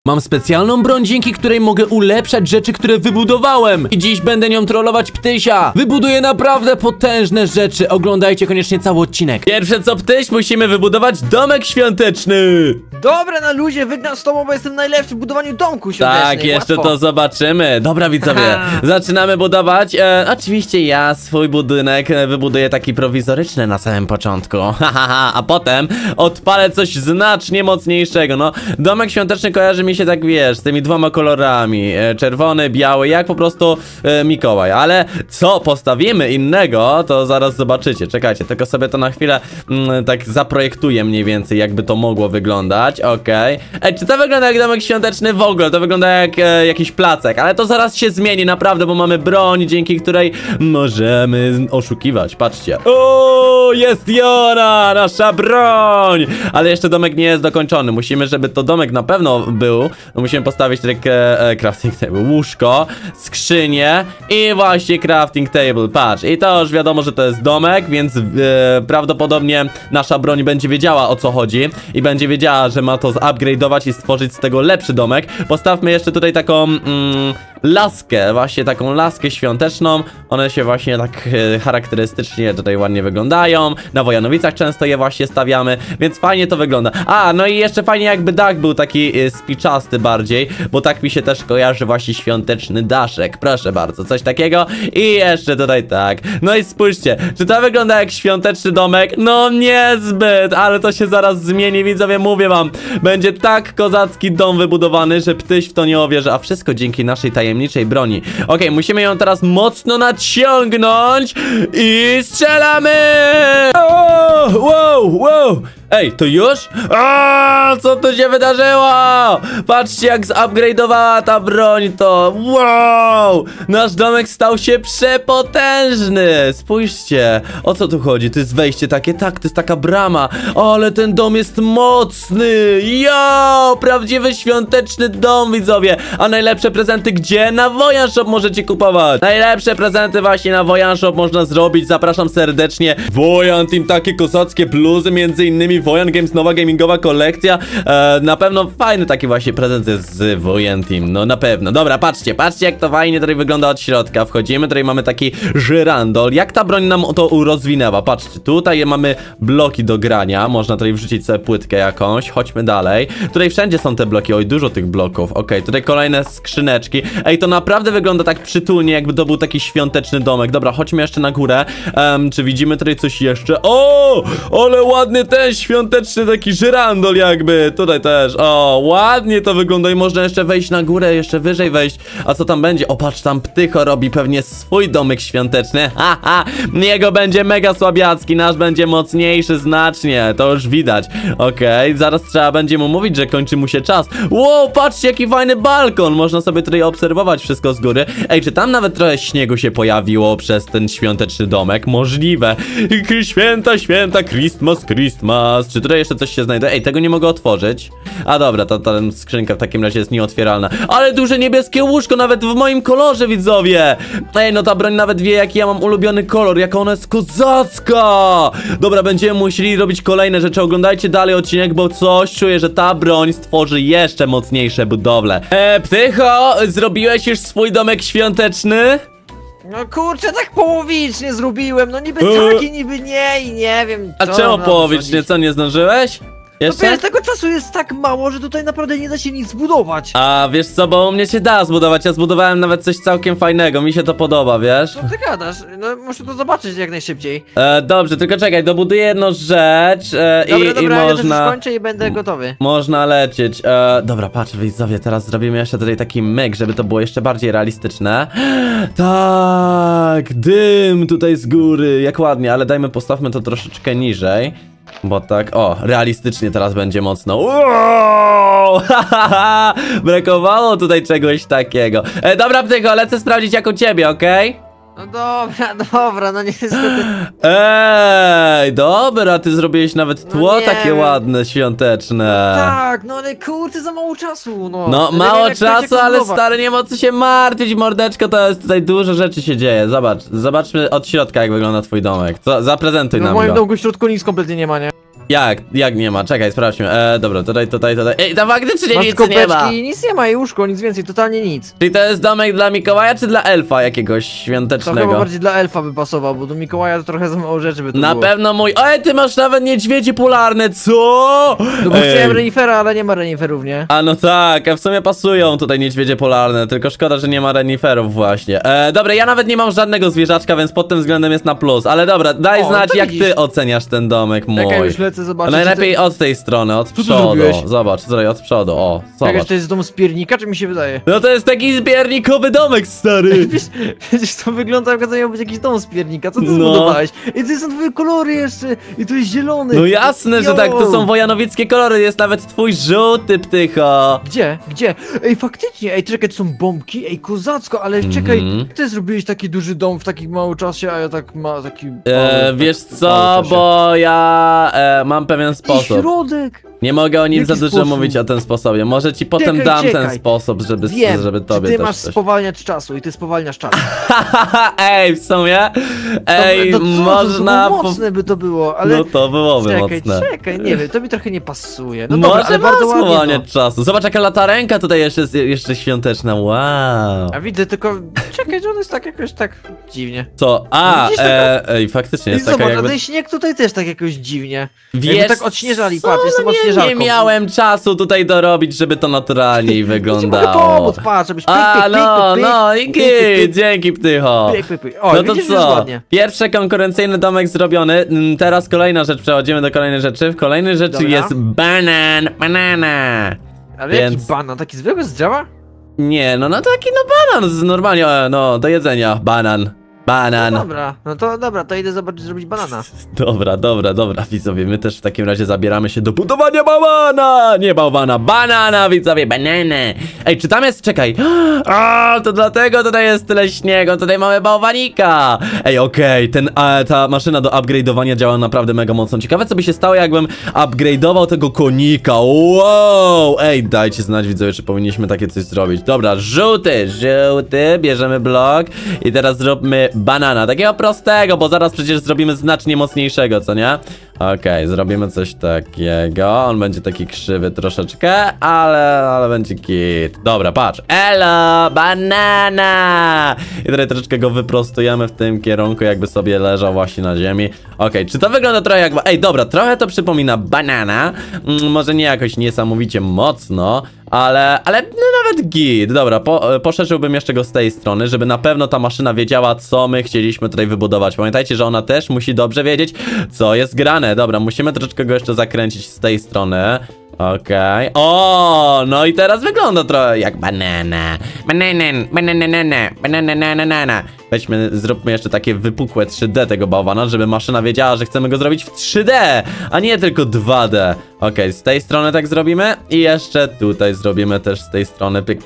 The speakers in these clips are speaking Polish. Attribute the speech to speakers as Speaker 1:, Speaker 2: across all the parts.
Speaker 1: Mam specjalną broń, dzięki której mogę ulepszać rzeczy, które wybudowałem. I dziś będę nią trollować Ptysia. Wybuduję naprawdę potężne rzeczy. Oglądajcie koniecznie cały odcinek. Pierwsze co, Ptyś, musimy wybudować domek świąteczny.
Speaker 2: Dobra, na luzie, wygram z tobą, bo jestem najlepszy w budowaniu domku świątecznych.
Speaker 1: Tak, jeszcze
Speaker 2: łatwo.
Speaker 1: to zobaczymy. Dobra, widzowie, zaczynamy budować. Oczywiście ja swój budynek wybuduję taki prowizoryczny na samym początku. A potem odpalę coś znacznie mocniejszego. No, domek świąteczny kojarzy mi się tak, wiesz, z tymi dwoma kolorami. Czerwony, biały, jak po prostu Mikołaj. Ale co postawimy innego, to zaraz zobaczycie. Czekajcie, tylko sobie to na chwilę tak zaprojektuję mniej więcej, jakby to mogło wyglądać. Okej. Ej, czy to wygląda jak domek świąteczny? W ogóle to wygląda jak jakiś placek, ale to zaraz się zmieni naprawdę, bo mamy broń, dzięki której możemy oszukiwać. Patrzcie. O, jest i ona, nasza broń! Ale jeszcze domek nie jest dokończony. Musimy, żeby to domek na pewno był, musimy postawić tutaj crafting table, łóżko, skrzynię i właśnie crafting table. Patrz, i to już wiadomo, że to jest domek, więc prawdopodobnie nasza broń będzie wiedziała, o co chodzi i będzie wiedziała, że ma to zupgrade'ować i stworzyć z tego lepszy domek. Postawmy jeszcze tutaj taką laskę, właśnie taką laskę świąteczną. One się właśnie tak charakterystycznie tutaj ładnie wyglądają. Na Wojanowicach często je właśnie stawiamy, więc fajnie to wygląda. A, no i jeszcze fajnie jakby dach był taki spiczasty bardziej, bo tak mi się też kojarzy właśnie świąteczny daszek. Proszę bardzo, coś takiego. I jeszcze tutaj tak. No i spójrzcie, czy to wygląda jak świąteczny domek? No niezbyt, ale to się zaraz zmieni, widzowie, mówię wam. Będzie tak kozacki dom wybudowany, że Ptyś w to nie uwierzy, a wszystko dzięki naszej tajemniczej broni. Okej, musimy ją teraz mocno naciągnąć i strzelamy! O, wow! Ej, to już? Co tu się wydarzyło? Patrzcie, jak zupgrade'owała ta broń to. Wow! Nasz domek stał się przepotężny. Spójrzcie, o co tu chodzi? To jest wejście takie, tak, to jest taka brama. O, ale ten dom jest mocny. Jo! Prawdziwy świąteczny dom, widzowie. A najlepsze prezenty gdzie? Na Wojan Shop możecie kupować. Najlepsze prezenty właśnie na Wojan Shop można zrobić. Zapraszam serdecznie. Wojan Team, takie kozackie bluzy, między innymi Wojan Games, nowa gamingowa kolekcja. Na pewno fajny taki właśnie prezent jest z Wojan Team, no na pewno. Dobra, patrzcie jak to fajnie tutaj wygląda od środka. Wchodzimy, tutaj mamy taki żyrandol. Jak ta broń nam to rozwinęła? Patrzcie, tutaj mamy bloki do grania. Można tutaj wrzucić sobie płytkę jakąś. Chodźmy dalej. Tutaj wszędzie są te bloki, oj, dużo tych bloków. Okej, tutaj kolejne skrzyneczki. Ej, to naprawdę wygląda tak przytulnie, jakby to był taki świąteczny domek. Dobra, chodźmy jeszcze na górę. Czy widzimy tutaj coś jeszcze? O, ale ładny ten świąteczny taki żyrandol jakby. Tutaj też. O, ładnie to wygląda i można jeszcze wejść na górę, jeszcze wyżej wejść. A co tam będzie? O, patrz, tam Ptycho robi pewnie swój domek świąteczny. Haha, jego będzie mega słabiacki, nasz będzie mocniejszy znacznie. To już widać. Okej, zaraz trzeba będzie mu mówić, że kończy mu się czas. Wow, patrzcie, jaki fajny balkon. Można sobie tutaj obserwować wszystko z góry. Ej, czy tam nawet trochę śniegu się pojawiło przez ten świąteczny domek? Możliwe. Święta, Christmas. Czy tutaj jeszcze coś się znajduje? Ej, tego nie mogę otworzyć. A dobra, ta skrzynka w takim razie jest nieotwieralna. Ale duże niebieskie łóżko, nawet w moim kolorze, widzowie. Ej, no ta broń nawet wie, jaki ja mam ulubiony kolor, jaka ona jest kozacka. Dobra, będziemy musieli robić kolejne rzeczy. Oglądajcie dalej odcinek, bo coś czuję, że ta broń stworzy jeszcze mocniejsze budowle. Ptycho, zrobiłeś już swój domek świąteczny?
Speaker 2: No kurczę, tak połowicznie zrobiłem, no niby tak i niby nie i nie wiem.
Speaker 1: A czemu połowicznie? Co, nie zdążyłeś? Jeszcze?
Speaker 2: No tego czasu jest tak mało, że tutaj naprawdę nie da się nic zbudować.
Speaker 1: A wiesz co, bo u mnie się da zbudować, ja zbudowałem nawet coś całkiem fajnego, mi się to podoba, wiesz?
Speaker 2: Co ty gadasz? No muszę to zobaczyć jak najszybciej.
Speaker 1: Dobrze, tylko czekaj, dobuduję jedną rzecz
Speaker 2: Dobra,
Speaker 1: i
Speaker 2: ja
Speaker 1: można...
Speaker 2: też skończę i będę gotowy. Można
Speaker 1: lecieć. Dobra, patrz, widzowie, teraz zrobimy jeszcze tutaj taki myk, żeby to było jeszcze bardziej realistyczne. Tak, dym tutaj z góry, jak ładnie, ale postawmy to troszeczkę niżej. Bo tak, o, realistycznie teraz będzie mocno. Wow! Brakowało tutaj czegoś takiego. Dobra, Ptycho, lecę sprawdzić jak u ciebie, okej?
Speaker 2: No dobra, no niestety.
Speaker 1: Ej, dobra, ty zrobiłeś nawet tło takie ładne, świąteczne.
Speaker 2: Tak, no ale kurczę, za mało czasu, no.
Speaker 1: No, mało czasu, ale stary, nie ma co się martwić, mordeczko, to jest tutaj dużo rzeczy się dzieje. Zobaczmy od środka jak wygląda twój domek. Zaprezentuj nam go.
Speaker 2: W moim domku w środku nic kompletnie nie ma, nie?
Speaker 1: Jak nie ma? Czekaj, sprawdźmy. Dobra, tutaj. Ej, tam faktycznie
Speaker 2: Masz
Speaker 1: nic nie ma.
Speaker 2: kopeczki, nic nie ma i łóżko, nic więcej, totalnie nic.
Speaker 1: Czyli to jest domek dla Mikołaja, czy dla elfa jakiegoś
Speaker 2: To chyba
Speaker 1: świątecznego?
Speaker 2: bardziej dla elfa by pasował, bo do Mikołaja to trochę za mało rzeczy by to
Speaker 1: Na
Speaker 2: było.
Speaker 1: pewno mój... Ej, ty masz nawet niedźwiedzie polarne, co?
Speaker 2: No bo
Speaker 1: Ej.
Speaker 2: chciałem renifera, ale nie ma reniferów, nie?
Speaker 1: A no tak, a w sumie pasują tutaj niedźwiedzie polarne, tylko szkoda, że nie ma reniferów właśnie. Dobra, ja nawet nie mam żadnego zwierzaczka, więc pod tym względem jest na plus. Ale dobra, daj
Speaker 2: O,
Speaker 1: znać,
Speaker 2: to
Speaker 1: jak
Speaker 2: widzisz.
Speaker 1: ty oceniasz ten domek mój.
Speaker 2: Czekaj, już lecę
Speaker 1: A
Speaker 2: zobaczyć.
Speaker 1: najlepiej od tej strony, od
Speaker 2: ty
Speaker 1: przodu.
Speaker 2: zrobiłeś?
Speaker 1: Zobacz, tutaj od przodu, o,
Speaker 2: Czekaj,
Speaker 1: zobacz.
Speaker 2: to jest dom z piernika, czy mi się wydaje?
Speaker 1: No to jest taki zbiernikowy domek, stary.
Speaker 2: Przecież to wygląda jak to miał być jakiś dom z piernika, co ty
Speaker 1: No.
Speaker 2: zbudowałeś? I to są twoje kolory jeszcze, i to jest zielony.
Speaker 1: No jasne, że tak, to są wojanowickie kolory, jest nawet twój żółty, ptycho.
Speaker 2: Gdzie? Gdzie? Ej, faktycznie, ej, czekaj, to są bombki, ej, kozacko, ale czekaj, ty zrobiłeś taki duży dom w takim małym czasie, a ja tak taki mały,
Speaker 1: Wiesz
Speaker 2: tak
Speaker 1: co,
Speaker 2: mały czasie.
Speaker 1: bo ja mam pewien
Speaker 2: I
Speaker 1: sposób.
Speaker 2: środek!
Speaker 1: Nie mogę o nim
Speaker 2: Jaki
Speaker 1: za dużo
Speaker 2: sposób?
Speaker 1: mówić o ten sposobie. Może ci potem
Speaker 2: Czekaj,
Speaker 1: dam ten
Speaker 2: czekaj.
Speaker 1: sposób, żeby
Speaker 2: Wiem,
Speaker 1: tobie
Speaker 2: czy ty
Speaker 1: też
Speaker 2: masz
Speaker 1: coś.
Speaker 2: spowalniacz czasu i ty spowalniasz czas.
Speaker 1: Ej, w sumie? Ej,
Speaker 2: to co,
Speaker 1: można...
Speaker 2: to mocne by to było, ale...
Speaker 1: No to byłoby
Speaker 2: Czekaj,
Speaker 1: mocne.
Speaker 2: czekaj, nie wiem, to mi trochę nie pasuje. No dobra,
Speaker 1: Może
Speaker 2: ale bardzo ładnie,
Speaker 1: spowalniać
Speaker 2: no.
Speaker 1: czasu. Zobacz, jaka latarenka tutaj jeszcze świąteczna, wow.
Speaker 2: A widzę, tylko czekaj, że on jest tak jakoś tak dziwnie.
Speaker 1: Co? A,
Speaker 2: Widzisz, taka-
Speaker 1: ej, faktycznie
Speaker 2: I
Speaker 1: jest taka
Speaker 2: zobacz,
Speaker 1: jakby...
Speaker 2: a ten śnieg tutaj też tak jakoś dziwnie.
Speaker 1: Wiesz
Speaker 2: Jakby tak odśnieżali,
Speaker 1: co?
Speaker 2: patrz, jestem
Speaker 1: No
Speaker 2: odśnieżarką.
Speaker 1: nie miałem czasu tutaj dorobić, żeby to naturalniej
Speaker 2: Ja ci mogę
Speaker 1: wyglądało.
Speaker 2: pomóc, patrz, żebyś pyk,
Speaker 1: A,
Speaker 2: pyk, pyk,
Speaker 1: no,
Speaker 2: pyk,
Speaker 1: no i
Speaker 2: pyk, pyk,
Speaker 1: git, dzięki ptycho.
Speaker 2: pyk, pyk, pyk. O,
Speaker 1: No to
Speaker 2: widzisz, że jest
Speaker 1: co?
Speaker 2: ładnie.
Speaker 1: Pierwszy konkurencyjny domek zrobiony. Teraz kolejna rzecz, przechodzimy do kolejnej rzeczy. W kolejnej rzeczy
Speaker 2: Dobra.
Speaker 1: jest banana.
Speaker 2: Ale
Speaker 1: Więc-
Speaker 2: jaki banan, taki zwykły z drzewa?
Speaker 1: Nie, no taki banan, normalnie, no do jedzenia, banan.
Speaker 2: Dobra, no to dobra, to idę zobaczyć, zrobić banana.
Speaker 1: Dobra, widzowie, my też w takim razie zabieramy się do budowania bałwana! Nie bałwana, banana, widzowie, banana! Ej, czy tam jest, czekaj, to dlatego tutaj jest tyle śniegu, tutaj mamy bałwanika! Ej, okej, ta maszyna do upgrade'owania działa naprawdę mega mocno. Ciekawe, co by się stało, jakbym upgrade'ował tego konika, wow! Ej, dajcie znać, widzowie, czy powinniśmy takie coś zrobić. Dobra, żółty, bierzemy blok i teraz zróbmy banana, takiego prostego, bo zaraz przecież zrobimy znacznie mocniejszego, co nie? Okej, zrobimy coś takiego, on będzie taki krzywy troszeczkę, ale będzie git. Dobra, patrz, elo, banana! I tutaj troszeczkę go wyprostujemy w tym kierunku, jakby sobie leżał właśnie na ziemi. Okej, czy to wygląda trochę jak... Ej, dobra, trochę to przypomina banana, może nie jakoś niesamowicie mocno, ale no nawet git. Dobra, poszerzyłbym jeszcze go z tej strony, żeby na pewno ta maszyna wiedziała, co my chcieliśmy tutaj wybudować. Pamiętajcie, że ona też musi dobrze wiedzieć, co jest grane. Dobra, musimy troszeczkę go jeszcze zakręcić z tej strony. Okej. O, no i teraz wygląda trochę jak banana. Banana. Weźmy, zróbmy jeszcze takie wypukłe 3D tego bałwana, żeby maszyna wiedziała, że chcemy go zrobić w 3D, a nie tylko 2D. Okej, z tej strony tak zrobimy i jeszcze tutaj zrobimy też z tej strony pyk.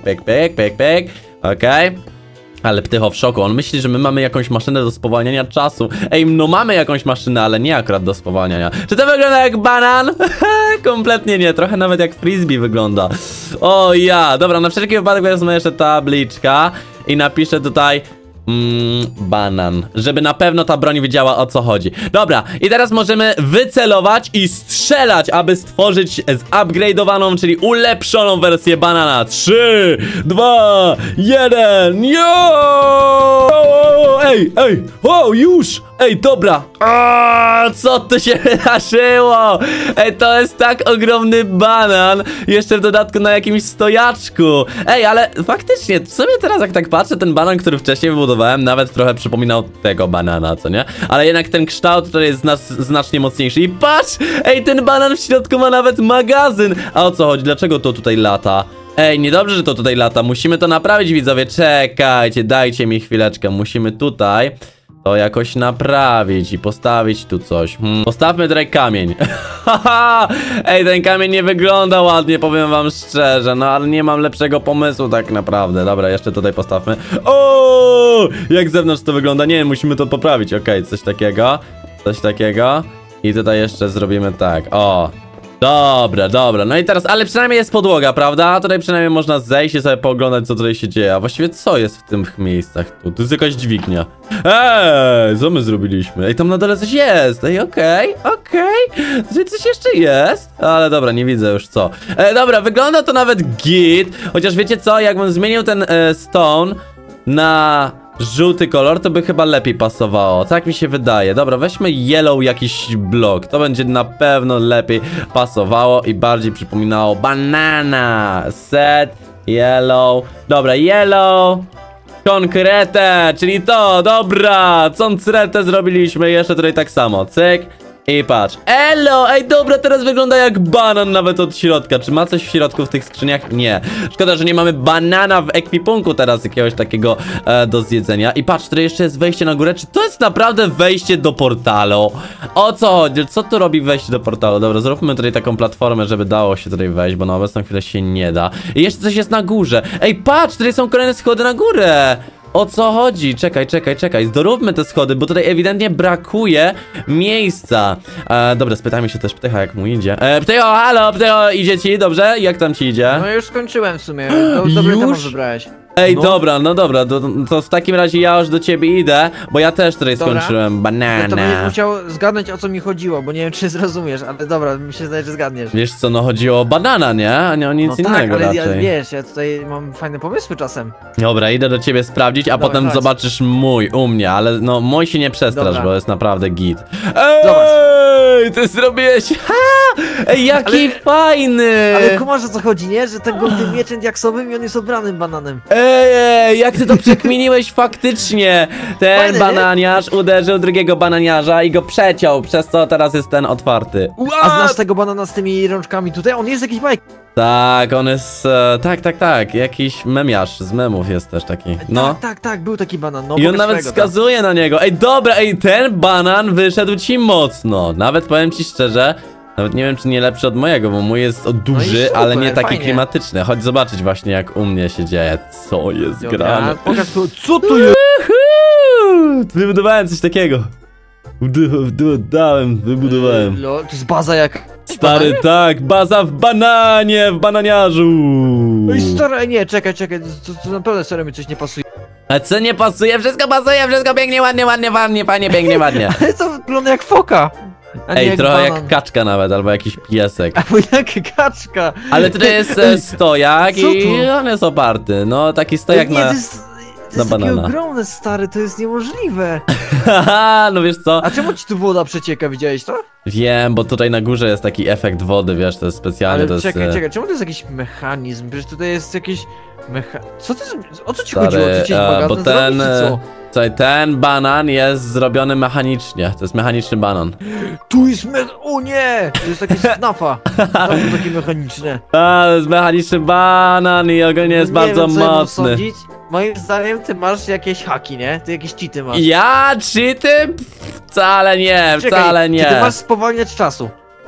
Speaker 1: Okej. Ale ptycho w szoku, on myśli, że my mamy jakąś maszynę do spowalniania czasu. Ej, no mamy jakąś maszynę, ale nie akurat do spowalniania. Czy to wygląda jak banan? Kompletnie nie, trochę nawet jak frisbee wygląda. O ja, dobra, na wszelki wypadek wezmę jeszcze tabliczka i napiszę tutaj... banan, żeby na pewno ta broń wiedziała, o co chodzi. Dobra, i teraz możemy wycelować i strzelać, aby stworzyć zupgrade'owaną, czyli ulepszoną wersję banana. 3, 2, 1, yo! Ej, o, już! Ej, dobra! Co tu się wydarzyło? Ej, to jest tak ogromny banan, jeszcze w dodatku na jakimś stojaczku. Ej, ale faktycznie, w sumie teraz jak tak patrzę, ten banan, który wcześniej wybudowałem, nawet trochę przypominał tego banana, co nie? Ale jednak ten kształt to jest znacznie mocniejszy. I patrz! Ej, ten banan w środku ma nawet magazyn! A o co chodzi? Dlaczego to tutaj lata? Ej, niedobrze, że to tutaj lata. Musimy to naprawić, widzowie. Czekajcie, dajcie mi chwileczkę. Musimy tutaj to jakoś naprawić i postawić tu coś. Postawmy tutaj kamień. Ej, ten kamień nie wygląda ładnie, powiem wam szczerze. No, ale nie mam lepszego pomysłu tak naprawdę. Dobra, jeszcze tutaj postawmy. O! Jak z zewnątrz to wygląda? Nie, musimy to poprawić. Okej, coś takiego. I tutaj jeszcze zrobimy tak. O. Dobra, dobra, no i teraz, ale przynajmniej jest podłoga, prawda? Tutaj przynajmniej można zejść i sobie pooglądać, co tutaj się dzieje. A właściwie co jest w tych miejscach tu? Tu jest jakaś dźwignia. Co my zrobiliśmy? Ej, tam na dole coś jest. Ej, okej. Tutaj coś jeszcze jest. Ale dobra, nie widzę już co. Dobra, wygląda to nawet git. Chociaż wiecie co, jakbym zmienił ten stone na żółty kolor, to by chyba lepiej pasowało. Tak mi się wydaje. Dobra, weźmy yellow jakiś blok. To będzie na pewno lepiej pasowało i bardziej przypominało banana. Set, yellow. Dobra, yellow. Konkretę, czyli to, dobra. Concretę zrobiliśmy jeszcze tutaj tak samo. Cyk. I patrz, elo, ej dobra, teraz wygląda jak banan nawet od środka. Czy ma coś w środku w tych skrzyniach? Nie. Szkoda, że nie mamy banana w ekwipunku teraz jakiegoś takiego do zjedzenia. I patrz, tutaj jeszcze jest wejście na górę. Czy to jest naprawdę wejście do portalu? O co chodzi? Co tu robi wejście do portalu? Dobra, zróbmy tutaj taką platformę, żeby dało się tutaj wejść, bo na obecną chwilę się nie da. I jeszcze coś jest na górze. Ej, patrz, tutaj są kolejne schody na górę. O co chodzi? Czekaj. Zdoróbmy te schody, bo tutaj ewidentnie brakuje miejsca. Dobra, spytajmy się też Ptycha, jak mu idzie. Ptycho, halo, Ptycho, idzie ci? Dobrze? Jak tam ci idzie?
Speaker 2: No już skończyłem w sumie. Dobry temat wybrałeś.
Speaker 1: Ej,
Speaker 2: No.
Speaker 1: dobra, no dobra, to w takim razie ja już do ciebie idę, bo ja też tutaj
Speaker 2: Dobra.
Speaker 1: skończyłem.
Speaker 2: No to będziesz
Speaker 1: Banana.
Speaker 2: musiał zgadnąć, o co mi chodziło, bo nie wiem, czy zrozumiesz, ale dobra, mi się zdaje, że zgadniesz.
Speaker 1: Wiesz co, no chodziło o banana, nie? A nie o nic
Speaker 2: No tak,
Speaker 1: innego
Speaker 2: ale ja,
Speaker 1: raczej.
Speaker 2: wiesz, ja tutaj mam fajne pomysły czasem.
Speaker 1: Dobra, idę do ciebie sprawdzić, a
Speaker 2: Dobra,
Speaker 1: potem
Speaker 2: chodź.
Speaker 1: zobaczysz mój u mnie, ale no mój się nie przestrasz,
Speaker 2: Dobra.
Speaker 1: bo jest naprawdę git.
Speaker 2: Zobacz.
Speaker 1: Ej, ty zrobiłeś, ha! Ej, jaki fajny!
Speaker 2: Ale kumasz, o co chodzi, nie? Że ten był tym mieczem diaksowym i on jest obranym bananem.
Speaker 1: Ej, jak ty to przekminiłeś faktycznie! Ten
Speaker 2: Fajne, nie?
Speaker 1: bananiarz uderzył drugiego bananiarza i go przeciął, przez co teraz jest ten otwarty.
Speaker 2: A znasz tego banana z tymi rączkami tutaj? On jest jakiś bajk.
Speaker 1: Tak, on jest, tak, jakiś memiarz z memów jest też taki, no.
Speaker 2: Tak, był taki banan. No,
Speaker 1: I on
Speaker 2: pokaż
Speaker 1: nawet
Speaker 2: swojego tam.
Speaker 1: wskazuje na niego. Ej, dobra, ten banan wyszedł ci mocno. Nawet powiem ci szczerze, nawet nie wiem, czy nie lepszy od mojego, bo mój jest duży,
Speaker 2: super,
Speaker 1: ale nie taki
Speaker 2: fajnie.
Speaker 1: klimatyczny. Chodź zobaczyć właśnie, jak u mnie się dzieje. Co jest
Speaker 2: Dobra,
Speaker 1: grane?
Speaker 2: pokaż, co tu jest?
Speaker 1: Wybudowałem coś takiego. Wybudowałem.
Speaker 2: To jest baza jak...
Speaker 1: Stary, tak, baza w bananie, w bananiarzu.
Speaker 2: Ej, stary, nie, czekaj, to naprawdę serio mi coś nie pasuje.
Speaker 1: A co nie pasuje? Wszystko pasuje, wszystko pięknie, ładnie, fajnie, pięknie, ładnie.
Speaker 2: Ale to wygląda jak foka. A nie
Speaker 1: Ej,
Speaker 2: jak
Speaker 1: trochę
Speaker 2: banan.
Speaker 1: jak kaczka nawet, albo jakiś piesek.
Speaker 2: Albo jak kaczka.
Speaker 1: Ale tutaj jest stojak
Speaker 2: Co
Speaker 1: i
Speaker 2: to?
Speaker 1: on jest oparty. No, taki stojak
Speaker 2: nie,
Speaker 1: na...
Speaker 2: to jest takie
Speaker 1: banana.
Speaker 2: ogromne, stary, to jest niemożliwe.
Speaker 1: Haha, no wiesz co?
Speaker 2: A czemu ci tu woda przecieka, widziałeś to?
Speaker 1: Wiem, bo tutaj na górze jest taki efekt wody, wiesz, to jest specjalnie,
Speaker 2: Ale
Speaker 1: to jest...
Speaker 2: czekaj, czemu to jest jakiś mechanizm? Przecież tutaj jest jakiś... Co to jest... O co ci
Speaker 1: Stary,
Speaker 2: chodziło? Co ci magazyn
Speaker 1: bo
Speaker 2: zrobić,
Speaker 1: ten...
Speaker 2: czy co?
Speaker 1: Słuchaj, ten banan jest zrobiony mechanicznie. To jest mechaniczny banan.
Speaker 2: Tu jest O nie! To jest takie snafa. To są takie mechaniczne.
Speaker 1: A, to jest mechaniczny banan i ogólnie jest
Speaker 2: Nie
Speaker 1: bardzo
Speaker 2: wiem, co ja mam
Speaker 1: mocny.
Speaker 2: sądzić. Moim zdaniem ty masz jakieś haki, nie? Ty jakieś cheaty masz.
Speaker 1: Ja? Cheaty? Wcale nie, wcale nie.
Speaker 2: Czy ty masz spowalniać czasu?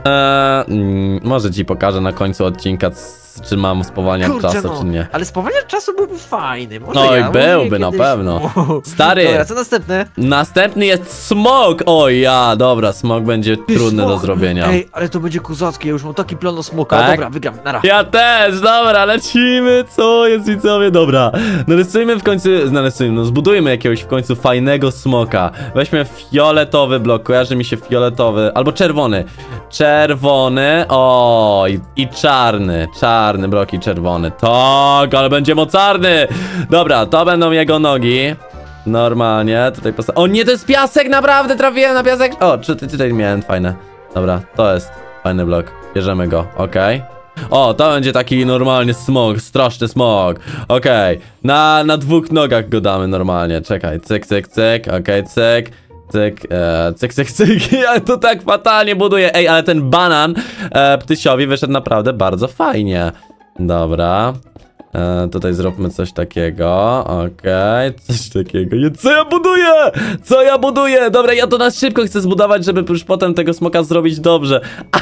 Speaker 1: Może ci pokażę na końcu odcinka, czy mam spowalniać czasu, czy nie.
Speaker 2: Ale spowalniać czasu byłby fajny. Może
Speaker 1: No i
Speaker 2: ja, może
Speaker 1: byłby, na
Speaker 2: kiedyś...
Speaker 1: pewno.
Speaker 2: Wow.
Speaker 1: Stary.
Speaker 2: Dobra, co następne?
Speaker 1: Następny jest smok! O ja, dobra, smok będzie trudny do
Speaker 2: Smok.
Speaker 1: zrobienia.
Speaker 2: Ej, ale to będzie kozackie, ja już mam taki plan o smoka.
Speaker 1: Tak?
Speaker 2: Dobra, wygram, nara.
Speaker 1: Ja też, dobra, lecimy, co jest widzowie, dobra. Narysujmy w końcu, no zbudujmy jakiegoś w końcu fajnego smoka. Weźmy fioletowy blok, kojarzy mi się fioletowy, albo czerwony. Czerwony, o i czarny blok i czerwony. Tak, ale będzie mocarny. Dobra, to będą jego nogi. Normalnie, tutaj o nie, to jest piasek, naprawdę trafiłem na piasek. O, tutaj miałem fajne. Dobra, to jest fajny blok, bierzemy go, okej. O, to będzie taki normalnie smog, straszny smog. Okej, na dwóch nogach go damy normalnie. Czekaj, cyk, okej, cyk. Cyk. Ja to tak fatalnie buduję. Ej, ale ten banan Ptysiowi wyszedł naprawdę bardzo fajnie. Dobra. Tutaj zróbmy coś takiego. Okej, coś takiego. Co ja buduję? Dobra, ja to na szybko chcę zbudować, żeby już potem tego smoka zrobić dobrze.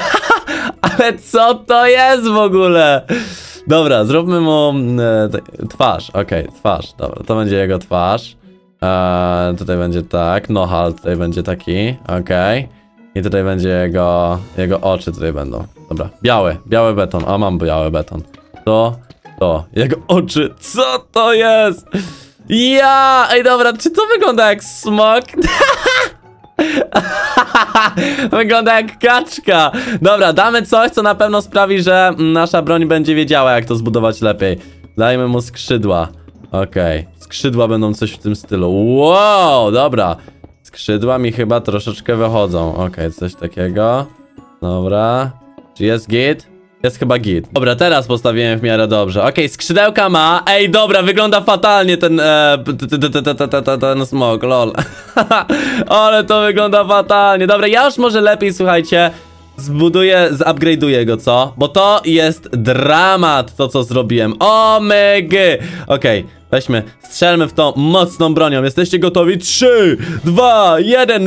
Speaker 1: Ale co to jest w ogóle? Dobra, zróbmy mu twarz. Okej, twarz. Dobra, to będzie jego twarz. Tutaj będzie tak. Nohal tutaj będzie taki. Okej. I tutaj będzie jego oczy tutaj będą. Dobra, biały beton. A mam biały beton. To, jego oczy. Co to jest? Ja! Ej, dobra, czy to wygląda jak smok? Wygląda jak kaczka. Dobra, damy coś, co na pewno sprawi, że nasza broń będzie wiedziała, jak to zbudować lepiej. Dajmy mu skrzydła. Okej, skrzydła będą coś w tym stylu. Wow, dobra. Skrzydła mi chyba troszeczkę wychodzą. Okej, coś takiego. Dobra. Czy jest git? Jest chyba git. Dobra, teraz postawiłem w miarę dobrze. Okej, skrzydełka ma. Ej, dobra, wygląda fatalnie ten ten smok, lol. Ale to wygląda fatalnie. Dobra, ja już może lepiej, słuchajcie, zupgrade'uję go, co? Bo to jest dramat, to co zrobiłem. Omega. Okej, weźmy, strzelmy w to mocną bronią. Jesteście gotowi? 3, 2, 1.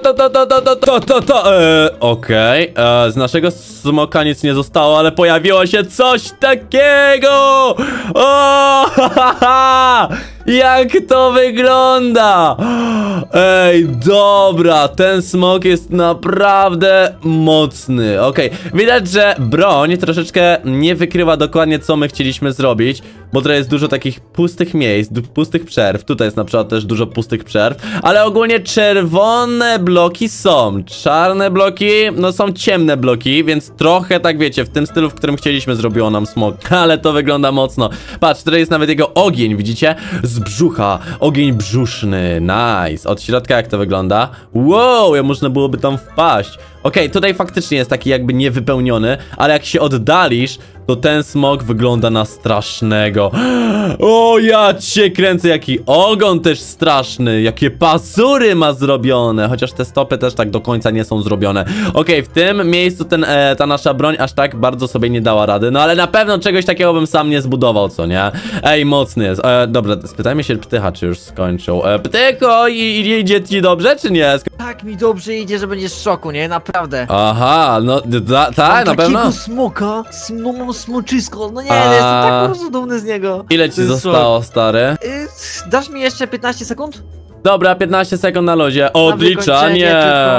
Speaker 1: Okej, z naszego smoka nic nie zostało, ale pojawiło się coś takiego. O, jak to wygląda? Ej, dobra, ten smok jest naprawdę mocny. Okej, widać, że broń troszeczkę nie wykrywa dokładnie, co my chcieliśmy zrobić, bo tutaj jest dużo takich pustych miejsc, pustych przerw. Tutaj jest na przykład też dużo pustych przerw, ale ogólnie czerwone bloki są. Czarne bloki, no są ciemne bloki, więc trochę tak wiecie, w tym stylu, w którym chcieliśmy, zrobiło nam smok. Ale to wygląda mocno. Patrz, tutaj jest nawet jego ogień, widzicie? Z brzucha, ogień brzuszny, nice. Od środka jak to wygląda? Wow, ja można byłoby tam wpaść. Okej, tutaj faktycznie jest taki jakby niewypełniony, ale jak się oddalisz, to ten smok wygląda na strasznego. O, ja cię kręcę, jaki ogon też straszny, jakie pazury ma zrobione, chociaż te stopy też tak do końca nie są zrobione. Okej, w tym miejscu ta nasza broń aż tak bardzo sobie nie dała rady, no ale na pewno czegoś takiego bym sam nie zbudował, co nie? Ej, mocny jest. Dobra, spytajmy się Ptycha, czy już skończył. Ptycho, idzie ci dobrze, czy nie?
Speaker 2: Tak mi dobrze idzie, że będziesz w szoku, nie? Naprawdę.
Speaker 1: Aha, no tak, na pewno.
Speaker 2: Takiego smoka, mam smoczysko, no nie, jestem tak po prostu dumny z niego.
Speaker 1: Ile ci zostało, stary?
Speaker 2: Dasz mi jeszcze 15 sekund?
Speaker 1: Dobra, 15 sekund na luzie. Odliczanie!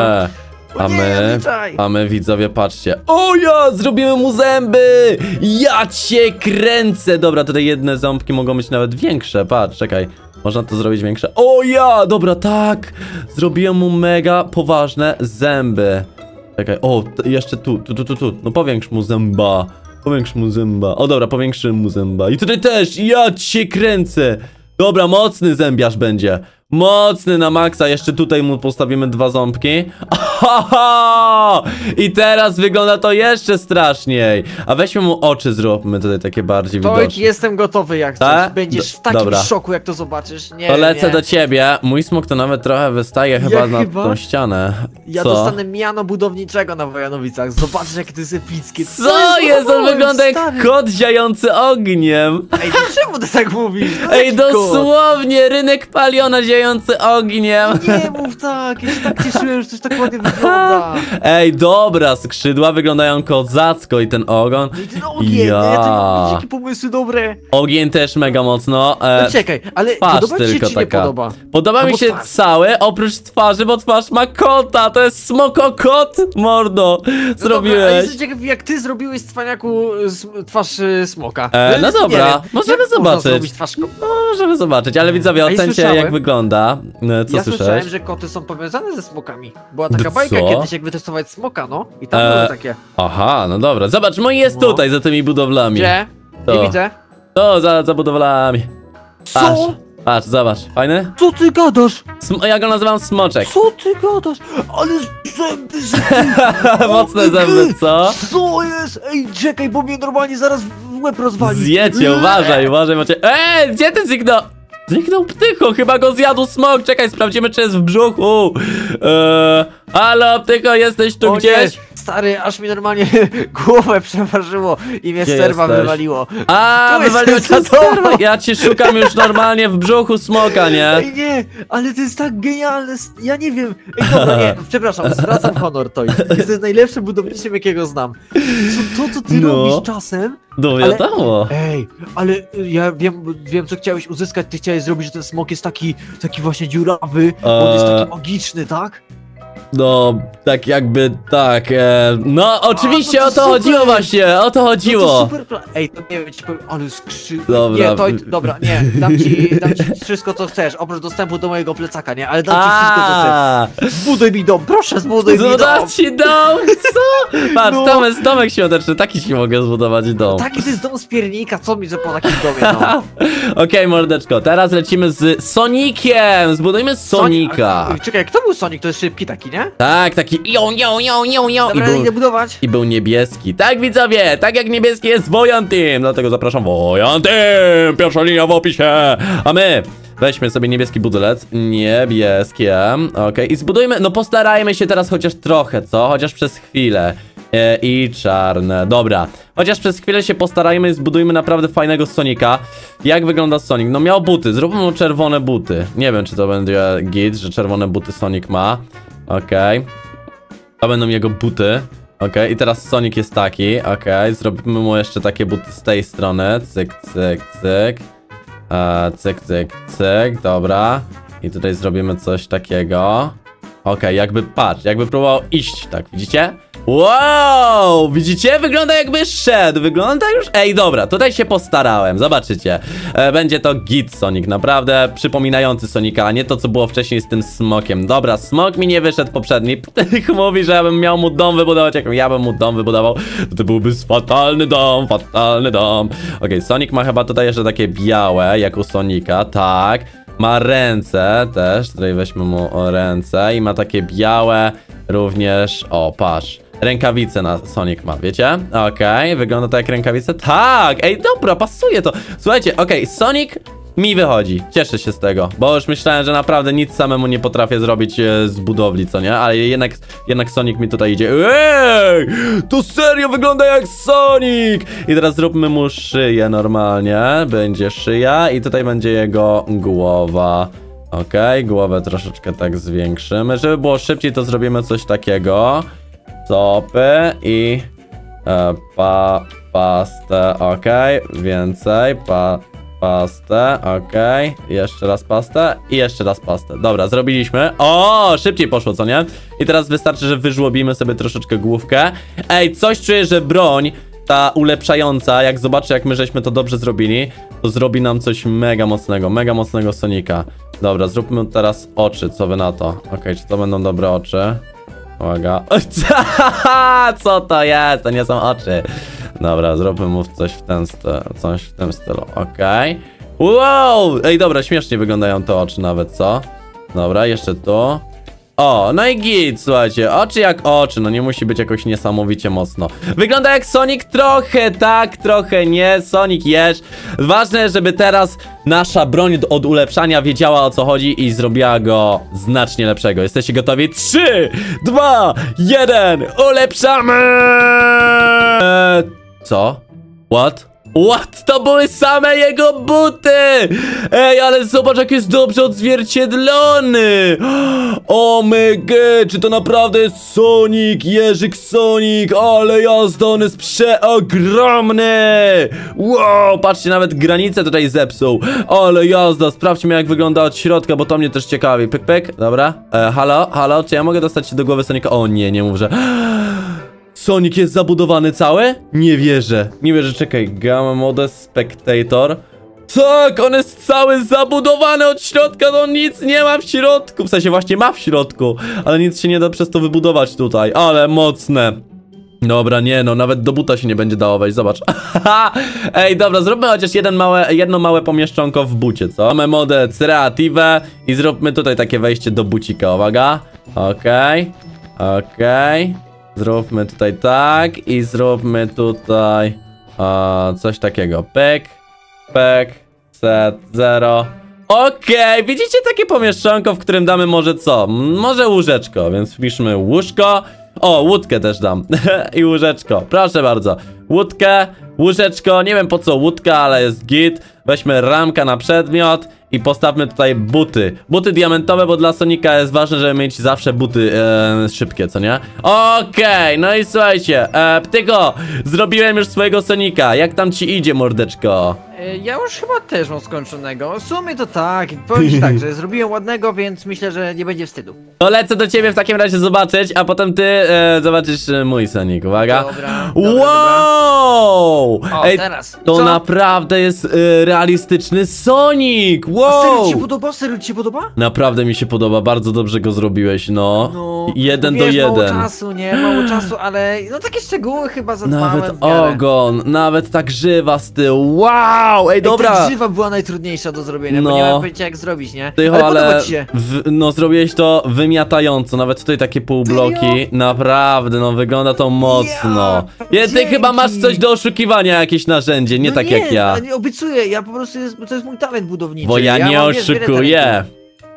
Speaker 1: A my widzowie, patrzcie. O ja, zrobimy mu zęby! Ja cię kręcę! Dobra, tutaj jedne ząbki mogą być nawet większe. Patrz, czekaj. Można to zrobić większe. O ja! Dobra, tak! Zrobiłem mu mega poważne zęby. Czekaj, o, jeszcze tu. No powiększ mu zęba. Powiększ mu zęba. O dobra, powiększyłem mu zęba. I tutaj też, ja cię kręcę. Dobra, mocny zębiarz będzie. Mocny na maksa, jeszcze tutaj mu postawimy 2 ząbki. Ohoho! I teraz wygląda to jeszcze straszniej. A weźmy mu oczy, zróbmy tutaj takie bardziej widoczne.
Speaker 2: To jestem gotowy jak coś. Będziesz w takim szoku, jak to zobaczysz. Nie,
Speaker 1: to lecę do ciebie. Mój smok to nawet trochę wystaje chyba na tą ścianę.
Speaker 2: Ja dostanę miano budowniczego na Wojanowicach. Zobaczysz, jakie to jest epickie.
Speaker 1: Co jest? On wygląda jak kot ziający ogniem.
Speaker 2: Ej, czemu ty tak mówisz?
Speaker 1: Ej, dosłownie, rynek paliona ziejący ogniem.
Speaker 2: Nie mów tak, ja się tak cieszyłem, że coś tak ładnie wygląda.
Speaker 1: Ej, dobra, skrzydła wyglądają kozacko i ten ogon.
Speaker 2: I ten ogień, jakie pomysły dobre.
Speaker 1: Ogień też mega mocno.
Speaker 2: No czekaj, ale podoba ci się, czy nie podoba?
Speaker 1: Podoba mi się cały, oprócz twarzy, bo twarz ma kota. To jest smoko-kot, mordo. Zrobiłeś.
Speaker 2: Dobra, a jestem ciekaw, jak ty zrobiłeś z cwaniaku twarz smoka.
Speaker 1: No dobra, możemy zobaczyć. Możemy zobaczyć, ale widzowie, ocencie jak wygląda. Co
Speaker 2: ja
Speaker 1: słyszałeś?
Speaker 2: Słyszałem, że koty są powiązane ze smokami. Była taka bajka kiedyś, jak wytestować smoka, no. I tam były takie.
Speaker 1: Aha, no dobra. Zobacz, mój jest tutaj, za tymi budowlami.
Speaker 2: Gdzie? Nie widzę.
Speaker 1: To za budowlami.
Speaker 2: Co?
Speaker 1: Patrz, zobacz. Fajny?
Speaker 2: Co ty gadasz?
Speaker 1: Ja go nazywam Smoczek.
Speaker 2: Co ty gadasz? Ale zęby,
Speaker 1: Mocne zęby, co?
Speaker 2: Co jest? Ej, czekaj, bo mnie normalnie zaraz w łeb rozwali.
Speaker 1: Zjecie, uważaj, macie. Gdzie ty zniknął? Zniknął Ptycho, chyba go zjadł smok. Czekaj, sprawdzimy, czy jest w brzuchu. Halo, Ptycho, jesteś tu gdzieś? Nie.
Speaker 2: Stary, aż mi normalnie głowę przeważyło i mnie serwa wywaliło.
Speaker 1: Wywaliło cię serwa. Ja cię szukam już normalnie w brzuchu smoka, nie?
Speaker 2: Ej, nie, ale to jest tak genialne, ja nie wiem. Ej, dobra, nie, przepraszam, zwracam honor, to jest najlepszym budowniczym, jakiego znam. Co ty robisz czasem?
Speaker 1: No wiadomo.
Speaker 2: Ej, ale ja wiem, co chciałeś uzyskać. Ty chciałeś zrobić, że ten smok jest taki właśnie dziurawy, on jest taki magiczny, tak?
Speaker 1: No, tak jakby, tak, no oczywiście
Speaker 2: no
Speaker 1: o
Speaker 2: to
Speaker 1: to
Speaker 2: super.
Speaker 1: chodziło właśnie, o to
Speaker 2: No to
Speaker 1: chodziło.
Speaker 2: super plan. Ej, to nie wiem, ci powiem, ale
Speaker 1: Dobra.
Speaker 2: Nie, to, dobra, nie, dam ci wszystko, co chcesz, oprócz dostępu do mojego plecaka, nie? Ale dam ci wszystko, co chcesz. Zbuduj mi dom, proszę, zbuduj mi dom.
Speaker 1: Zbudować ci dom, co? Patrz,
Speaker 2: No.
Speaker 1: domek świąteczny, taki ci mogę zbudować dom.
Speaker 2: Taki to jest dom z piernika, co mi, że po takim domie, no.
Speaker 1: Okej, mordeczko, teraz lecimy z Sonikiem, zbudujmy Sonika.
Speaker 2: Czekaj, kto był Sonic? To jest szybki taki, nie?
Speaker 1: Tak, taki jo.
Speaker 2: Dobra, idę budować.
Speaker 1: I był niebieski. Tak, widzowie, tak jak niebieski jest Wojan Team. Dlatego zapraszam Wojan Team. Pierwsza linia w opisie. A my weźmy sobie niebieski budulec. Niebieskie. Okej, i zbudujmy, no postarajmy się teraz chociaż trochę, co? Chociaż przez chwilę. I czarne, dobra. Chociaż przez chwilę się postarajmy i zbudujmy naprawdę fajnego Sonika. Jak wygląda Sonic? No miał buty, zróbmy mu czerwone buty. Nie wiem, czy to będzie git, że czerwone buty Sonic ma. Okej. To będą jego buty. Okej, i teraz Sonic jest taki. Okej, zrobimy mu jeszcze takie buty z tej strony. Cyk, cyk, cyk. Cyk, cyk, cyk, dobra. I tutaj zrobimy coś takiego. Okej, jakby, patrz, jakby próbował iść, tak, widzicie? Wow, widzicie? Wygląda jakby szedł, wygląda już... Ej, dobra, tutaj się postarałem, zobaczycie. Będzie to git Sonic, naprawdę przypominający Sonika, a nie to, co było wcześniej z tym smokiem. Dobra, smok mi nie wyszedł poprzedni. Mówi, że ja bym miał mu dom wybudować, jak ja bym mu dom wybudował, to byłby fatalny dom, fatalny dom. Okej, Sonic ma chyba tutaj jeszcze takie białe, jak u Sonika, tak. Ma ręce też, tutaj weźmy mu ręce i ma takie białe również, o patrz, rękawice na Sonic ma, wiecie? Okej, wygląda to jak rękawice, tak, ej dobra, pasuje to. Słuchajcie, okej, Sonic mi wychodzi, cieszę się z tego, bo już myślałem, że naprawdę nic samemu nie potrafię zrobić z budowli, co nie? Ale jednak Sonic mi tutaj idzie. Ej, to serio wygląda jak Sonic! I teraz zróbmy mu szyję normalnie, będzie szyja i tutaj będzie jego głowa. Okej, głowę troszeczkę tak zwiększymy, żeby było szybciej, to zrobimy coś takiego. Stopy i pastę, okej, więcej, pastę, okej, jeszcze raz pastę i jeszcze raz pastę. Dobra, zrobiliśmy. O, szybciej poszło, co nie? I teraz wystarczy, że wyżłobimy sobie troszeczkę główkę. Ej, coś czuję, że broń ta ulepszająca, jak zobaczy, jak my żeśmy to dobrze zrobili, to zrobi nam coś mega mocnego Sonika. Dobra, zróbmy teraz oczy, co wy na to? Okej, czy to będą dobre oczy? Uwaga. Co to jest? To nie są oczy. Dobra, zróbmy mu coś w tym stylu. Okej. Wow! Ej, dobra, śmiesznie wyglądają te oczy nawet, co? Dobra, jeszcze tu. O, no i git, słuchajcie, oczy jak oczy, no nie musi być jakoś niesamowicie mocno. Wygląda jak Sonic trochę, tak, trochę nie, Sonic jesz. Ważne, żeby teraz nasza broń od ulepszania wiedziała, o co chodzi i zrobiła go znacznie lepszego. Jesteście gotowi? 3, 2, 1, ulepszamy! Co? What? To były same jego buty! Ej, ale zobacz, jak jest dobrze odzwierciedlony! O mega, czy to naprawdę jest Sonic? Jerzyk Sonic, ale jazda, on jest przeogromny! Wow, patrzcie, nawet granice tutaj zepsuł. Ale jazda, sprawdźmy, jak wygląda od środka, bo to mnie też ciekawi. Pyk, pyk, dobra. Halo, czy ja mogę dostać się do głowy Sonika? O nie mów, że... Sonic jest zabudowany cały? Nie wierzę, czekaj, Gamma Mode Spectator. Tak, on jest cały zabudowany od środka, no nic nie ma w środku. W sensie właśnie ma w środku, ale nic się nie da przez to wybudować tutaj, ale mocne. Dobra, nie no, nawet do buta się nie będzie dało wejść, zobacz. Ej, dobra, zróbmy chociaż jedno małe pomieszczonko w bucie, co? Mamy modę Creative i zróbmy tutaj takie wejście do bucika, uwaga. Okej. Zróbmy tutaj tak i zróbmy tutaj coś takiego. Pyk, set, 0. Okej, widzicie takie pomieszczonko, w którym damy może co? Może łóżeczko, więc wpiszmy łóżko. O, łódkę też dam. I łóżeczko, proszę bardzo. Łódkę, łóżeczko, nie wiem po co łódka, ale jest git. Weźmy ramkę na przedmiot i postawmy tutaj buty. Buty diamentowe, bo dla Sonika jest ważne, żeby mieć zawsze buty szybkie, co nie? Okej, no i słuchajcie, Ptyko, zrobiłem już swojego Sonika. Jak tam ci idzie, mordeczko?
Speaker 2: Ja już chyba też mam skończonego. W sumie to tak, powiem ci tak, że zrobiłem ładnego, więc myślę, że nie będzie wstydu.
Speaker 1: To lecę do ciebie w takim razie zobaczyć, a potem ty zobaczysz mój Sonic, uwaga.
Speaker 2: Dobra,
Speaker 1: Wow!
Speaker 2: O,
Speaker 1: Ej,
Speaker 2: teraz.
Speaker 1: to
Speaker 2: Co?
Speaker 1: naprawdę jest realistyczny Sonic!
Speaker 2: A
Speaker 1: Wow!
Speaker 2: serio ci się podoba? Serio ci się podoba?
Speaker 1: Naprawdę mi się podoba, bardzo dobrze go zrobiłeś, no.
Speaker 2: No,
Speaker 1: 1 do
Speaker 2: wiesz,
Speaker 1: 1.
Speaker 2: mało czasu, nie? Mało czasu, ale no takie szczegóły chyba zadbałem
Speaker 1: Nawet
Speaker 2: w miarę.
Speaker 1: ogon, nawet ta grzywa z tyłu. Wow! Ej,
Speaker 2: Ej,
Speaker 1: dobra!
Speaker 2: ta grzywa była najtrudniejsza do zrobienia,
Speaker 1: No.
Speaker 2: bo nie mam pojęcia jak zrobić, nie?
Speaker 1: Tycho,
Speaker 2: ale podoba
Speaker 1: ale
Speaker 2: ci się.
Speaker 1: no zrobiłeś to wymiatająco, nawet tutaj takie półbloki.
Speaker 2: Serio?
Speaker 1: Naprawdę, no wygląda to mocno. Ty
Speaker 2: dzięki.
Speaker 1: chyba masz coś do oszukiwania, jakieś narzędzie, nie
Speaker 2: No
Speaker 1: tak jak ja.
Speaker 2: Nie, obiecuję, ja po prostu to jest mój talent budowniczy.
Speaker 1: Bo ja nie
Speaker 2: mam, wiesz, wiele
Speaker 1: oszukuję.
Speaker 2: talentów.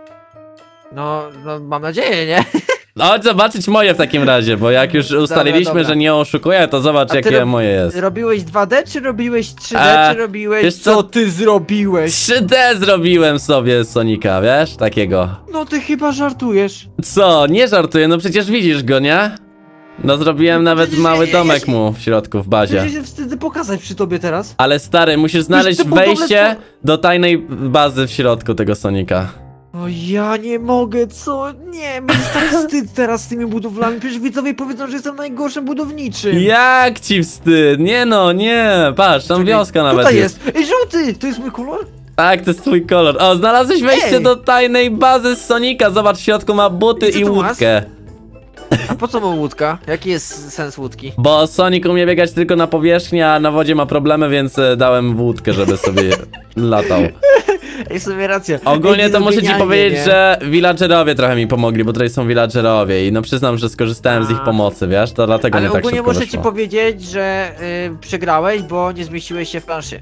Speaker 2: No, mam nadzieję, nie?
Speaker 1: No chodź zobaczyć moje w takim razie, bo jak już ustaliliśmy,
Speaker 2: dobra.
Speaker 1: że nie oszukuję, to zobacz
Speaker 2: A ty
Speaker 1: jakie moje jest.
Speaker 2: Robiłeś 2D, czy robiłeś 3D, czy robiłeś...
Speaker 1: wiesz co?
Speaker 2: Co ty zrobiłeś?
Speaker 1: 3D zrobiłem sobie z Sonika, wiesz? Takiego.
Speaker 2: No ty chyba żartujesz.
Speaker 1: Co? Nie żartuję, no przecież widzisz go, nie? No zrobiłem nawet
Speaker 2: Przecież
Speaker 1: mały
Speaker 2: ja
Speaker 1: domek
Speaker 2: się-
Speaker 1: mu w środku, w bazie.
Speaker 2: Ja się wstydzę pokazać przy tobie teraz.
Speaker 1: Ale stary, musisz znaleźć
Speaker 2: te budowle
Speaker 1: wejście
Speaker 2: są-
Speaker 1: do tajnej bazy w środku tego Sonika.
Speaker 2: O ja nie mogę, co? Nie, mi jest tak wstyd teraz z tymi budowlami. Przecież widzowie powiedzą, że jestem najgorszym budowniczym.
Speaker 1: Jak ci wstyd? Nie no, nie. Patrz, tam
Speaker 2: Czekaj,
Speaker 1: wioska nawet
Speaker 2: tutaj
Speaker 1: jest.
Speaker 2: Ej, żółty! To jest mój kolor?
Speaker 1: Tak, to jest twój kolor. O, znalazłeś wejście
Speaker 2: Ej!
Speaker 1: do tajnej bazy z Sonika. Zobacz, w środku ma buty
Speaker 2: I co
Speaker 1: i
Speaker 2: tu masz?
Speaker 1: łódkę.
Speaker 2: A po co mam łódka? Jaki jest sens łódki?
Speaker 1: Bo Sonic umie biegać tylko na powierzchni, a na wodzie ma problemy, więc dałem wódkę, żeby sobie latał.
Speaker 2: Ej, w sumie racja.
Speaker 1: Ogólnie
Speaker 2: Ej,
Speaker 1: to
Speaker 2: nie,
Speaker 1: muszę ci
Speaker 2: genialnie,
Speaker 1: powiedzieć,
Speaker 2: nie?
Speaker 1: że villagerowie trochę mi pomogli, bo tutaj są villagerowie i no przyznam, że skorzystałem z ich
Speaker 2: A.
Speaker 1: pomocy, wiesz, to dlatego
Speaker 2: Ale
Speaker 1: nie tak
Speaker 2: ogólnie
Speaker 1: szybko
Speaker 2: muszę
Speaker 1: wyszło.
Speaker 2: ci powiedzieć, że przegrałeś, bo nie zmieściłeś się w planszy.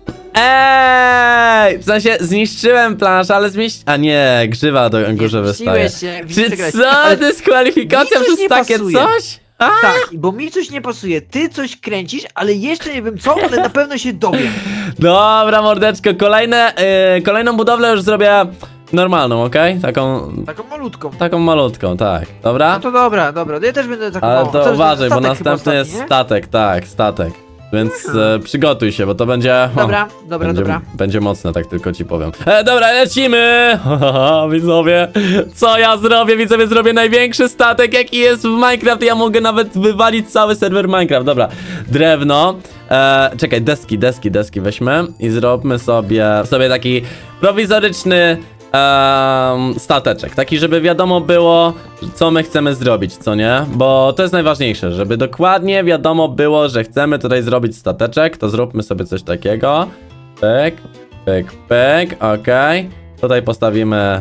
Speaker 1: Ej! W sensie zniszczyłem planszę, ale A nie, grzywa do górze wystaje.
Speaker 2: Zmieściłeś się,
Speaker 1: Czy
Speaker 2: przegrałeś.
Speaker 1: co?
Speaker 2: Ale
Speaker 1: To jest kwalifikacja
Speaker 2: mi coś
Speaker 1: przez
Speaker 2: nie
Speaker 1: takie
Speaker 2: pasuje.
Speaker 1: coś? A?
Speaker 2: tak, bo mi coś nie pasuje. Ty coś kręcisz, ale jeszcze nie wiem co, ale na pewno się dowiem.
Speaker 1: Dobra, mordeczko, kolejną budowlę już zrobię normalną, okej?
Speaker 2: Taką malutką.
Speaker 1: Taką malutką, tak. Dobra?
Speaker 2: No to dobra, dobra. Ja też będę taką
Speaker 1: Ale
Speaker 2: małą.
Speaker 1: to
Speaker 2: Co,
Speaker 1: uważaj, bo
Speaker 2: statek chyba
Speaker 1: następny jest
Speaker 2: ostatni, nie?
Speaker 1: statek, tak, statek. Więc przygotuj się, bo to będzie...
Speaker 2: Dobra, dobra,
Speaker 1: będzie,
Speaker 2: dobra.
Speaker 1: Będzie mocne, tak tylko ci powiem. Dobra, lecimy! Widzowie, co ja zrobię? Widzowie, zrobię największy statek, jaki jest w Minecraft. Ja mogę nawet wywalić cały serwer Minecraft. Dobra, drewno. Czekaj, deski weźmy i zróbmy sobie taki prowizoryczny stateczek, taki żeby wiadomo było, co my chcemy zrobić, co nie? Bo to jest najważniejsze, żeby dokładnie wiadomo było, że chcemy tutaj zrobić stateczek, to zróbmy sobie coś takiego. Pyk, pyk, pyk, okej. Tutaj postawimy...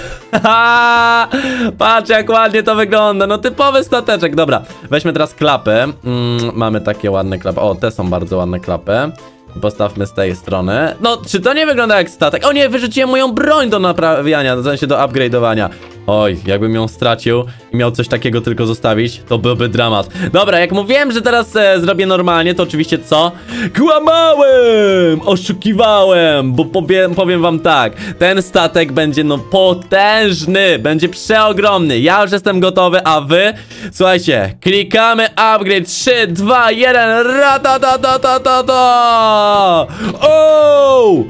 Speaker 1: Patrz jak ładnie to wygląda, no typowy stateczek. Dobra, weźmy teraz klapy. Mamy takie ładne klapy, o te są bardzo ładne klapy. Postawmy z tej strony. No, czy to nie wygląda jak statek? O nie, wyrzuciłem moją broń do naprawiania, w sensie do upgrade'owania. Oj, jakbym ją stracił i miał coś takiego tylko zostawić, to byłby dramat. Dobra, jak mówiłem, że teraz zrobię normalnie, to oczywiście co? Kłamałem! Oszukiwałem! Bo powiem wam tak, ten statek będzie no potężny, będzie przeogromny. Ja już jestem gotowy, a wy? Słuchajcie, klikamy upgrade 3, 2, 1, ratatatatata! O!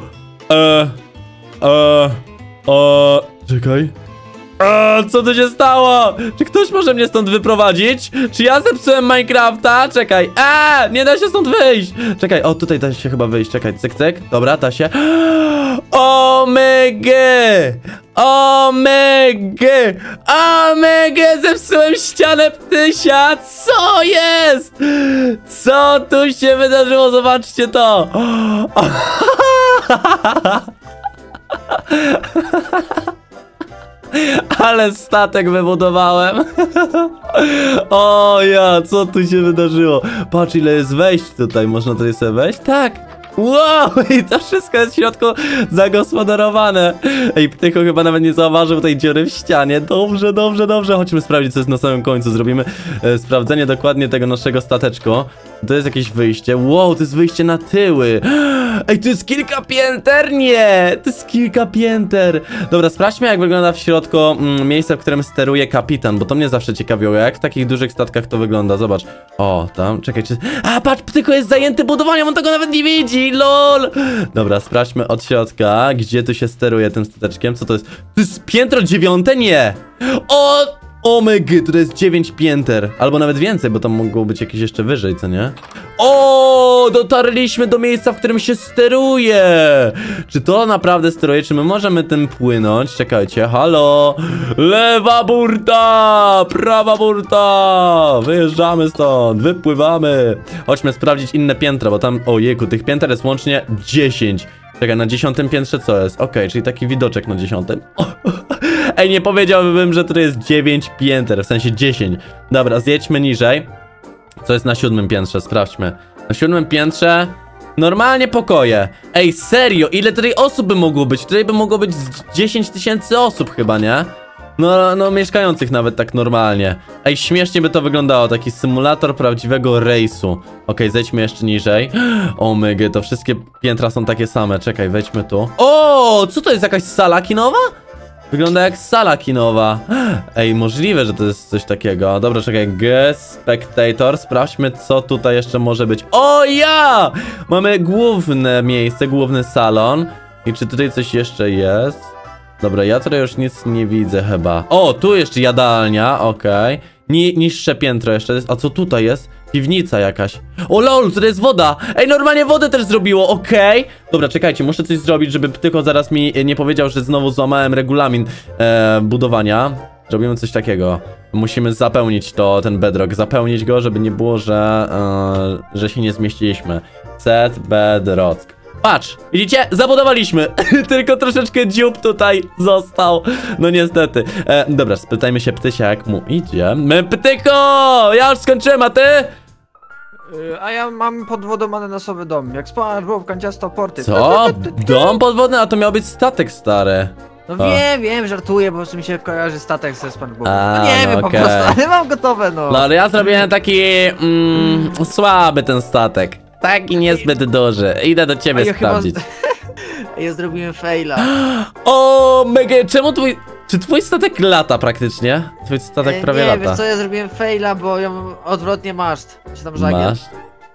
Speaker 1: Czekaj. Co tu się stało? Czy ktoś może mnie stąd wyprowadzić? Czy ja zepsułem Minecrafta? Czekaj. Nie da się stąd wyjść. Czekaj, o tutaj da się chyba wyjść. Czekaj, cyk, cyk. Dobra, da się. Omega! Omega! Omega! Zepsułem ścianę ptysia! Co jest? Co tu się wydarzyło? Zobaczcie to! Ale statek wybudowałem. O ja, co tu się wydarzyło? Patrz ile jest wejść tutaj, można tutaj sobie wejść? Tak. Wow, i to wszystko jest w środku zagospodarowane. Ej, Ptycho chyba nawet nie zauważył tej dziury w ścianie. Dobrze, dobrze, dobrze. Chodźmy sprawdzić, co jest na samym końcu. Zrobimy sprawdzenie dokładnie tego naszego stateczku. To jest jakieś wyjście. Wow, to jest wyjście na tyły. Ej, to jest kilka pięter? Nie, to jest kilka pięter. Dobra, sprawdźmy, jak wygląda w środku miejsce, w którym steruje kapitan, bo to mnie zawsze ciekawiło, jak w takich dużych statkach to wygląda. Zobacz. O, tam, czekaj, patrz, Ptycho jest zajęty budowaniem, on tego nawet nie widzi. leci, lol! Dobra, sprawdźmy od środka, gdzie tu się steruje tym stateczkiem. Co to jest? To jest piętro 9? Nie! O my god, to jest 9 pięter. Albo nawet więcej, bo tam mogło być jakieś jeszcze wyżej, co nie? O, dotarliśmy do miejsca, w którym się steruje. Czy to naprawdę steruje? Czy my możemy tym płynąć? Czekajcie, halo. Lewa burta, prawa burta. Wyjeżdżamy stąd, wypływamy. Chodźmy sprawdzić inne piętra, bo tam, ojejku, tych pięter jest łącznie 10. Czekaj, na 10 piętrze co jest? Okej, czyli taki widoczek na 10. Ej, nie powiedziałbym, że to jest 9 pięter, w sensie 10. Dobra, zjedźmy niżej. Co jest na 7 piętrze? Sprawdźmy. Na 7 piętrze normalnie pokoje. Ej, serio, ile tutaj osób by mogło być? Tutaj by mogło być z 10 000 osób chyba, nie? No, mieszkających nawet tak normalnie. Ej, śmiesznie by to wyglądało, taki symulator prawdziwego rejsu. Okej, zejdźmy jeszcze niżej. O mygy, to wszystkie piętra są takie same. Czekaj, wejdźmy tu. O, co to jest, jakaś sala kinowa? Wygląda jak sala kinowa. Ej, możliwe, że to jest coś takiego. Dobra, czekaj, spectator. Sprawdźmy, co tutaj jeszcze może być. O ja! Mamy główne miejsce, główny salon. I czy tutaj coś jeszcze jest? Dobra, ja tutaj już nic nie widzę chyba. O, tu jeszcze jadalnia, okej. Niższe piętro jeszcze jest. A co tutaj jest? Piwnica jakaś. O lol, tutaj jest woda. Ej, normalnie wodę też zrobiło, okej. Dobra, czekajcie, muszę coś zrobić, żeby Ptycho zaraz mi nie powiedział, że znowu złamałem regulamin budowania. Zrobimy coś takiego. Musimy zapełnić ten bedrock. Zapełnić go, żeby nie było, że się nie zmieściliśmy. Set bedrock. Patrz, widzicie? Zabudowaliśmy. Tylko troszeczkę dziób tutaj został. No niestety. Dobra, spytajmy się Ptysia, jak mu idzie. Ptycho! Ja już skończyłem, a ty?
Speaker 3: A ja mam pod wodą ananasowy dom. Jak SpongeBob, kanciasto, porty.
Speaker 1: Co? Dom podwodny? A to miał być statek stary.
Speaker 3: No wiem, żartuję, bo mi się kojarzy statek ze SpongeBobem.
Speaker 1: A,
Speaker 3: No nie wiem po prostu, ale mam gotowe, no.
Speaker 1: No ale ja zrobiłem taki słaby ten statek. Taki niezbyt duży. Idę do ciebie sprawdzić.
Speaker 3: Ja zrobiłem faila.
Speaker 1: O, mega, czy twój statek lata praktycznie? Twój statek prawie
Speaker 3: nie,
Speaker 1: lata.
Speaker 3: Wiesz co, ja zrobiłem faila, bo ja mam odwrotnie maszt. Czy tam żagiel.
Speaker 1: Masz?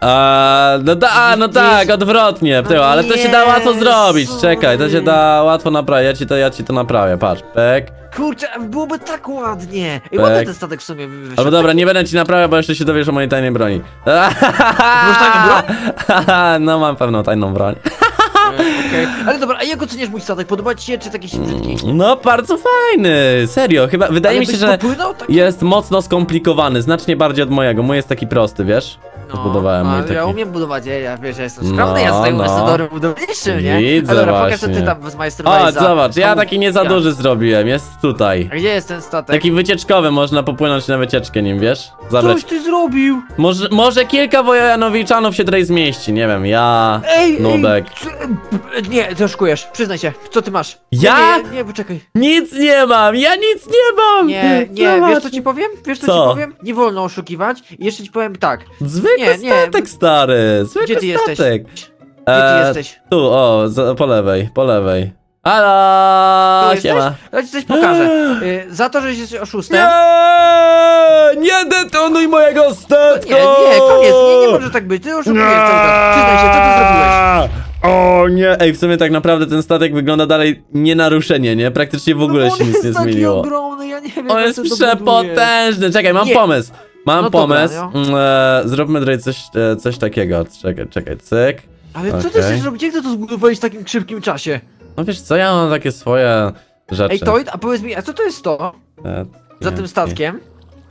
Speaker 1: No tak, odwrotnie, ale to się da łatwo zrobić. Czekaj, to się da łatwo naprawić. Ja ci to naprawię, patrz, pek.
Speaker 3: Kurczę, byłoby tak ładnie. I ładny ten statek w sumie wyszedł.
Speaker 1: Albo dobra, nie będę ci naprawiał, bo jeszcze się dowiesz o mojej tajnej broni.
Speaker 3: Ty masz tajną broń?
Speaker 1: No mam pewną tajną broń.
Speaker 3: Okay. Ale dobra, a jak oceniasz mój statek? Podoba ci się, czy taki się brzydki?
Speaker 1: No bardzo fajny, serio, chyba wydaje mi się, że jest mocno skomplikowany, znacznie bardziej od mojego. Mój jest taki prosty, wiesz? Zbudowałem mój taki.
Speaker 3: Ja umiem budować, ja jestem skromny, ja tutaj ambasadorem budowniczym, nie?
Speaker 1: Widzę,
Speaker 3: ale dobra,
Speaker 1: właśnie.
Speaker 3: pokaż, co ty tam zmajstrowałeś.
Speaker 1: O, zobacz, ja taki nie za duży zrobiłem, jest tutaj.
Speaker 3: A gdzie jest ten statek?
Speaker 1: Taki wycieczkowy, można popłynąć na wycieczkę nim, wiesz? Zabrać.
Speaker 3: Coś ty zrobił!
Speaker 1: Może kilka Wojanowiczanów się tutaj zmieści, nie wiem, ja, Nubek.
Speaker 3: Nie, ty oszukujesz, przyznaj się, co ty masz?
Speaker 1: Ja?
Speaker 3: Nie, poczekaj.
Speaker 1: Nic nie mam, ja nic nie mam!
Speaker 3: Nie,
Speaker 1: Zobacz.
Speaker 3: wiesz co ci powiem? Wiesz co
Speaker 1: Co?
Speaker 3: ci powiem? Nie wolno oszukiwać i jeszcze ci powiem tak.
Speaker 1: Zwykły statek, stary, zwykły
Speaker 3: Gdzie ty
Speaker 1: statek.
Speaker 3: jesteś? Gdzie ty jesteś?
Speaker 1: Tu, po lewej. Halo, siema.
Speaker 3: Ja ci coś pokażę. Za to, że jesteś oszustem.
Speaker 1: Nie detonuj mojego statku!
Speaker 3: Nie, koniec, nie może tak być, ty oszukujesz cały czas. Przyznaj się, co ty zrobiłeś?
Speaker 1: O nie, ej, w sumie tak naprawdę ten statek wygląda dalej nienaruszenie, nie? Praktycznie w ogóle się nic nie zmieniło.
Speaker 3: On jest taki ogromny, ja nie wiem,
Speaker 1: On jest przepotężny, czekaj, mam pomysł. Mam pomysł, zróbmy tutaj coś takiego, czekaj, cyk.
Speaker 3: Ale co ty chcesz robić, jak ty to zbudowałeś w takim szybkim czasie?
Speaker 1: No wiesz co, ja mam takie swoje rzeczy.
Speaker 3: Ej, Toid, a powiedz mi, a co to jest to? Za tym statkiem?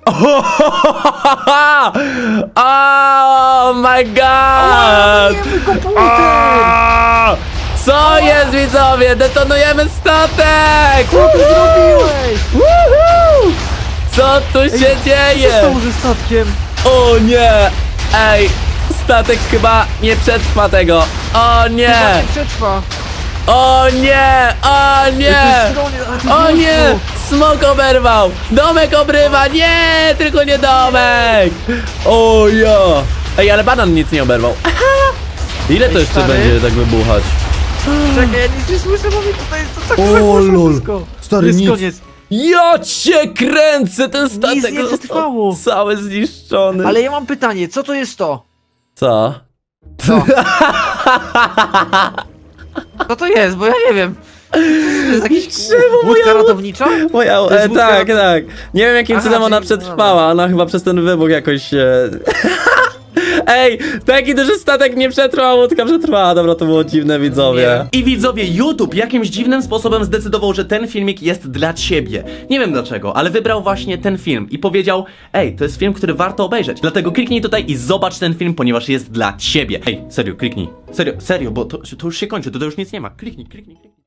Speaker 1: Oh my god!
Speaker 3: Komputer!
Speaker 1: Co jest, widzowie? Detonujemy statek!
Speaker 3: Co ty zrobiłeś?
Speaker 1: Woohoo! Co tu się dzieje?
Speaker 3: Co się stało ze statkiem?
Speaker 1: O nie! Ej, statek chyba nie przetrwa tego. O nie!
Speaker 3: Chyba nie przetrwa.
Speaker 1: O nie! O nie! O nie! Smok oberwał! Domek obrywa! Nie! Tylko nie domek! O ja! Ej, ale banan nic nie oberwał. Ile to jeszcze będzie tak wybuchać?
Speaker 3: Czekaj, ja nic nie słyszę, bo mi tutaj to tak wszystko.
Speaker 1: Stary,
Speaker 3: jest
Speaker 1: nic.
Speaker 3: koniec.
Speaker 1: Ja cię kręcę! Ten statek
Speaker 3: nie przetrwało.
Speaker 1: cały zniszczony.
Speaker 3: Ale ja mam pytanie, co to jest to?
Speaker 1: Co?
Speaker 3: Co? Co to jest, bo ja nie wiem. To jest jakiś łódka ratownicza?
Speaker 1: Moja,
Speaker 3: To jest łódka
Speaker 1: tak, tak. Nie wiem jakim
Speaker 3: Aha,
Speaker 1: cudem ona
Speaker 3: czyli-
Speaker 1: przetrwała, ona chyba przez ten wybuch jakoś się... Ej, taki duży statek nie przetrwał, łódka przetrwała, dobra, to było dziwne, widzowie. I widzowie, YouTube jakimś dziwnym sposobem zdecydował, że ten filmik jest dla ciebie. Nie wiem dlaczego, ale wybrał właśnie ten film i powiedział: ej, to jest film, który warto obejrzeć. Dlatego kliknij tutaj i zobacz ten film, ponieważ jest dla ciebie. Ej, serio, kliknij. Serio, bo to już się kończy, to już nic nie ma. Kliknij.